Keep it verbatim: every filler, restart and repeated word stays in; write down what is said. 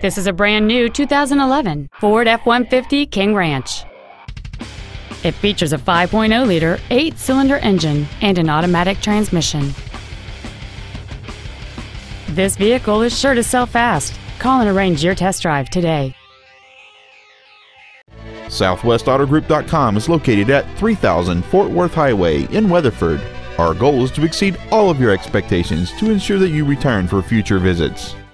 This is a brand new two thousand eleven Ford F one fifty King Ranch. It features a five point oh liter eight-cylinder engine and an automatic transmission. This vehicle is sure to sell fast. Call and arrange your test drive today. Southwest Auto Group dot com is located at three thousand Fort Worth Highway in Weatherford. Our goal is to exceed all of your expectations to ensure that you return for future visits.